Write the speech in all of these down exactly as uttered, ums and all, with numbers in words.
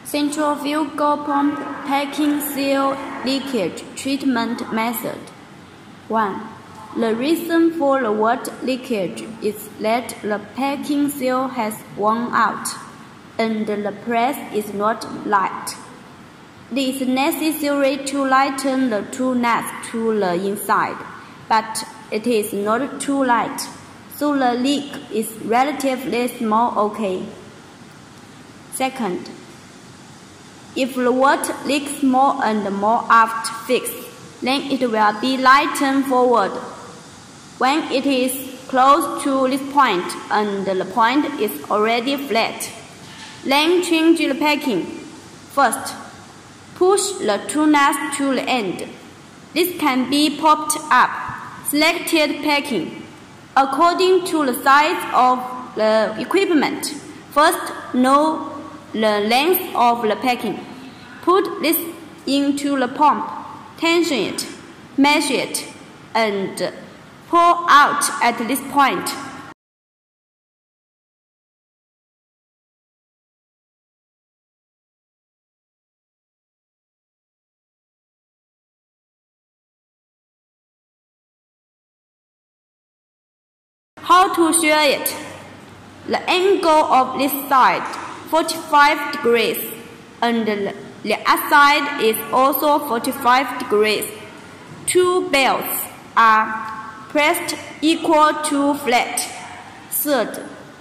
Centrifugal pump packing seal leakage treatment method. one. The reason for the water leakage is that the packing seal has worn out and the press is not light. It is necessary to lighten the toothpaste to the inside, but it is not too light, so the leak is relatively small. Okay. Second, if the water leaks more and more after fixed, then it will be lightened forward. When it is close to this point and the point is already flat, then change the packing. First, push the toothpaste to the end. This can be popped up. Selected packing according to the size of the equipment. First, know the length of the packing. Put this into the pump, tension it, measure it, and pour out at this point. How to shear it? The angle of this side, forty-five degrees, and the other side is also forty-five degrees. Two belts are pressed equal to flat. Third,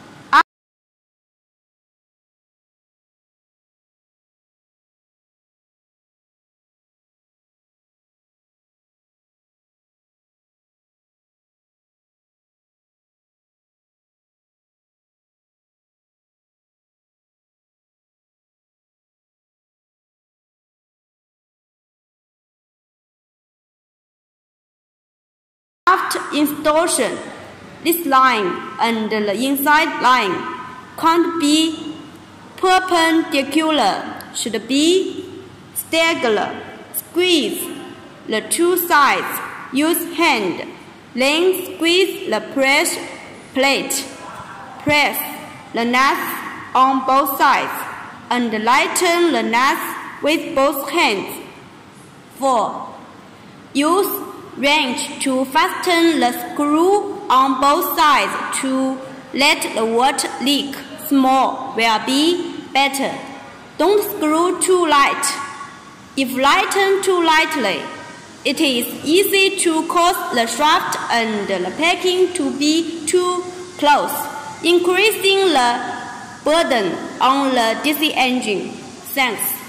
after installation, this line and the inside line can't be perpendicular, should be staggered. Squeeze the two sides, use hand, then squeeze the press plate. Press the nuts on both sides and lighten the nuts with both hands. four. Use wrench to fasten the screw on both sides to let the water leak. Small will be better. Don't screw too light. If lightened too lightly, it is easy to cause the shaft and the packing to be too close, increasing the burden on the diesel engine. Thanks.